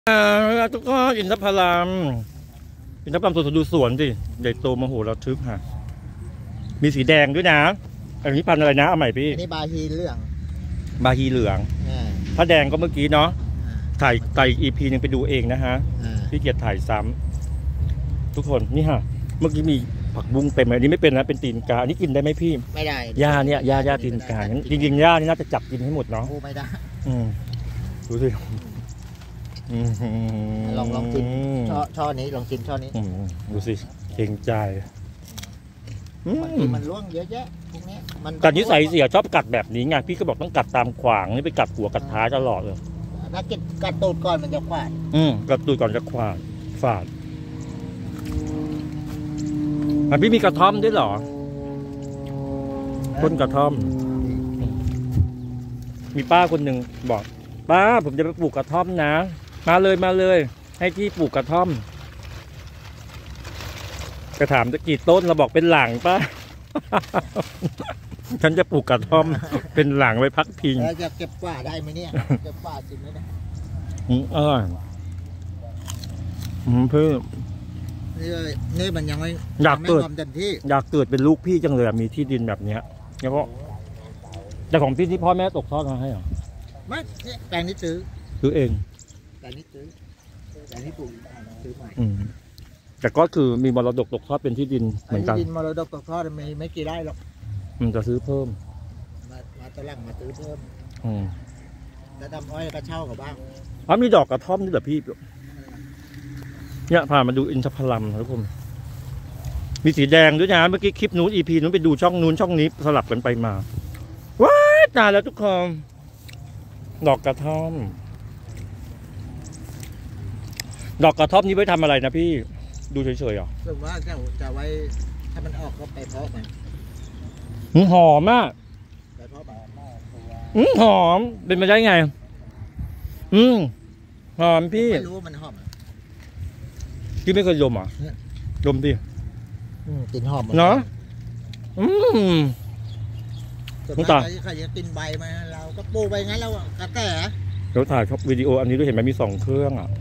ทุกคนอินทผลัมสวนดูสวนสิใหญ่โตมโหฬารทึกฮะมีสีแดงด้วยนะอันนี้พันธุ์อะไรนะเอาใหม่พี่อันนี้บาฮีเหลืองถ้าแดงก็เมื่อกี้เนาะถ่ายอีพีนึงไปดูเองนะฮะพี่เกียรติถ่ายซ้ำทุกคนนี่ฮะเมื่อกี้มีผักบุ้งเต็มเลยอันนี้ไม่เป็นนะเป็นตีนกาอันนี้กินได้ไหมพี่ไม่ได้หญ้าเนี่ยหญ้าตีนกาจริงๆหญ้านี่น่าจะจับกินให้หมดเนาะไม่ได้ดูสิลองกินช่อนี้ลองกินช่อนี้ดูสิเก่งใจมันร่วงเยอะแยะพวกนี้แต่นิสัยเสียชอบกัดแบบนี้ไงพี่ก็บอกต้องกัดตามขวางนี่ไปกัดหัวกัดท้ายตลอดเลยถ้ากัดตูดก่อนมันจะขวาดกัดตูดก่อนจะขวาดฝาดพี่มีกระท่อมด้วยเหรอต้นกระท่อมมีป้าคนหนึ่งบอกป้าผมจะไปปลูกกระท่อมนะมาเลยให้ที่ปลูกกระท่อมจะถามจะกี่ต้นเราบอกเป็นหลังป้า ฉันจะปลูกกระท่อมเป็นหลังไว้พักพิงแล้วจะเก็บกว่าได้ไหมเนี่ยเก็บกว่าจริงไหมเนี่ยเพิ่มนี่มันยังไม่อยากเกิดเป็นลูกพี่จังเลยมีที่ดินแบบเนี้ยแล้วก็แต่ของพี่ที่พ่อแม่ตกทอดมาให้เหรอไม่แปลงนี้ซื้อเองแปลงนี้ปลูกซื้อใหม่แต่ก็คือมีมรดกตกทอดเป็นที่ดินเหมือนกันที่ดินมรดกตกทอดไม่กี่ไร่หรอกมันจะซื้อเพิ่มมาตะลังมาซื้อเพิ่มแล้วทำอ้อยก็เช่ากับบ้างมีดอกกระท่อมนี่เหรอพี่เนี่ยพามาดูอินทผลัมทุกคนมีสีแดงด้วยนะเมื่อกี้คลิปนู้น EP นู้นไปดูช่องนู้นช่องนี้สลับกันไปมาว้าวตายแล้วทุกคนดอกกระท่อมนี้ไว้ทำอะไรนะพี่ดูเฉยๆหรอส่วนมากจะไว้ถ้ามันออกก็ไปเพาะมันหอมอ่ะไปเพาะหอมเป็นมาได้ไงหอมพี่ไม่รู้มันหอมพี่ไม่เคยดมอ่ะดมดิกลิ่นหอมเนาะคุณตาใครจะกินใบมาเราก็ปลูกไปงั้นแล้วกระแตเดี๋ยวถ่ายวิดีโออันนี้ด้วยเห็นไหมมี2 เครื่องอ่ะ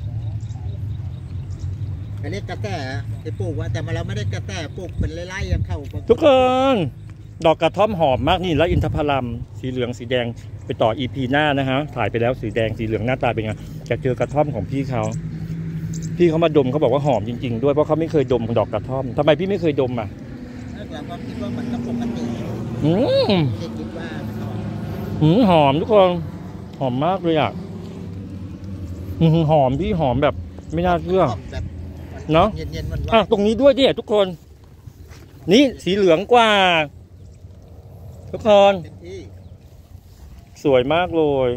อันนี้กระแตที่ปลูกว่าแต่เราไม่ได้กระแตปลูกเป็นไร่ๆยังเข้าทุกคนดอกกระท่อมหอมมากนี่แล้วอินทผลัมสีเหลืองสีแดงไปต่อ EP หน้านะฮะถ่ายไปแล้วสีแดงสีเหลืองหน้าตาเป็นไงจะเจอกระท่อมของพี่เขามาดมเขาบอกว่าหอมจริงๆด้วยเพราะเขาไม่เคยดมดอกกระท่อมทำไมพี่ไม่เคยดมอ่ะเราก็คิดว่ามันก็ปกติคิดว่าหอมทุกคนหอมมากเลยอ่ะหอมพี่หอมแบบไม่น่าเชื่อเนาะตรงนี้ด้วยดิทุกคนนี่สีเหลืองกว่าทุกคนสวยมากเลย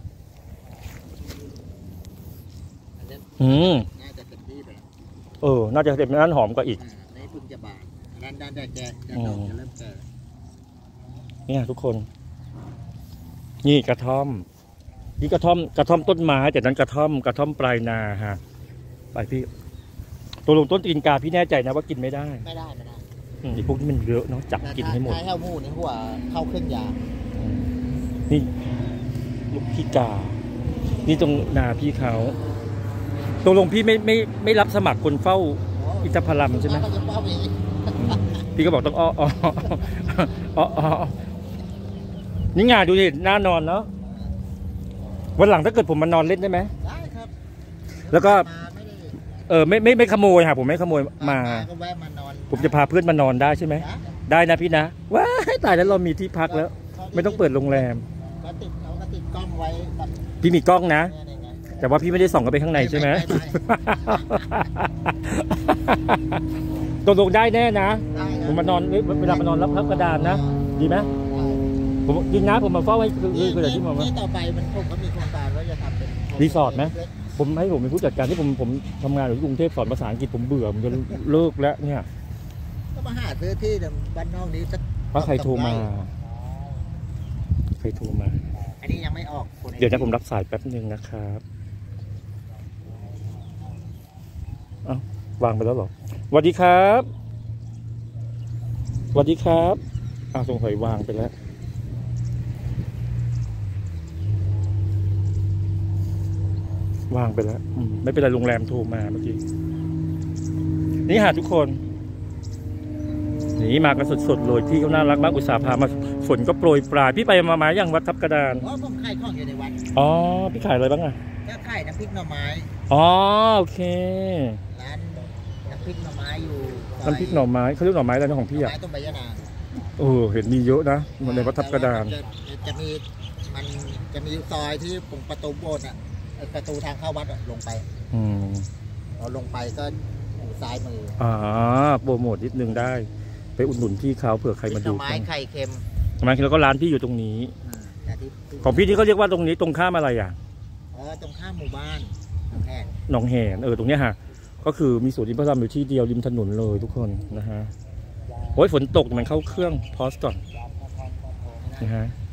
น่าจะเต็มที่ไปน่าจะเต็มนั้นหอมกว่าอีกในพึ่งจะบานด้านแก่จะเริ่มแก่เนี่ยทุกคนนี่กระท่อมนี่กระท่อมต้นไม้แต่นั้นกระท่อมปลายนาฮะไปพี่ตัวลงต้นตีนกาพี่แน่ใจนะว่ากินไม่ได้ไอ้พวกนี้มันเยอะเนาะจับกินให้หมดเข้าหมูนี่หัวเข้าเครื่องยานี่ลูกพี่กานี่ตรงนาพี่เขาตรงพี่ไม่รับสมัครคนเฝ้าอินทผลัมใช่ไหมพี่ก็บอกต้องนี่งานดูดิน่านอนเนาะวันหลังถ้าเกิดผมมานอนเล่นได้ไหมได้ครับแล้วก็ไม่ขโมยค่ะผมไม่ขโมยมาผมจะพาเพื่อนมานอนได้ใช่ไหมได้นะพี่นะว้าตายแล้วเรามีที่พักแล้วไม่ต้องเปิดโรงแรมก็ติดกล้องไว้พี่มีกล้องนะแต่ว่าพี่ไม่ได้ส่องเข้าไปข้างในใช่ไหมตกลงได้แน่นะผมมานอนเวลามานอนรับพับกระดานนะดีไหมผมจริงนะผมมาเฝ้าไว้คือที่มาที่ต่อไปมันผมก็มีโครงการว่าจะทำเป็นรีสอร์ทไหมผมเป็นผู้จัดการที่ผมทำงานอยู่กรุงเทพสอนภาษาอังกฤษผมเบื่อผมจะเลิกแล้วเนี่ยก็มาหาซื้อที่บ้านนอกนี้สักว่าใครโทรมาอันนี้ยังไม่ออกเดี๋ยวนะผมรับสายแป๊บนึงนะครับวางไปแล้วหรอสวัสดีครับสงสัยวางไปแล้ววางไปแล้วไม่เป็นไรโรงแรมโทรมาเมื่อกี้นี่หาทุกคนนี่มากันสดๆเลยพี่เขาน่ารักมากอุตส่าห์พามาฝนก็โปรยปลายพี่ไปมาอย่างวัดทับกระดานเพราะผมขายของอยู่ในวัดอ๋อพี่ขายอะไรบ้างอ่ะก็ขายน้ำพริกหน่อไม้อ๋อโอเคร้านน้ำพริกหน่อไม้อยู่น้ำพริกหน่อไม้เขาเรียกหน่อไม้อะไรนะของพี่อ่ะไม้ต้มใบยะนางเห็นมีเยอะนะในวัดทับกระดานจะมีซอยที่ตรงประตูโบสถ์อ่ะประตูทางเข้าวัดลงไปเราลงไปก็อยู่ซ้ายมือโปรโมทนิดนึงได้ไปอุดหนุนพี่เขาเผื่อใครมาดูหน่อไม้ไข่เค็มหน่อไม้แล้วก็ร้านพี่อยู่ตรงนี้ของพี่ที่เขาเรียกว่าตรงนี้ตรงข้ามอะไรอ่ะตรงข้ามหมู่บ้านหนองแหนตรงเนี้ยฮะก็คือมีสวนอินทผลัมอยู่ที่เดียวริมถนนเลยทุกคนนะฮะโอ้ยฝนตกมันเข้าเครื่องพอสก่อนนะฮะ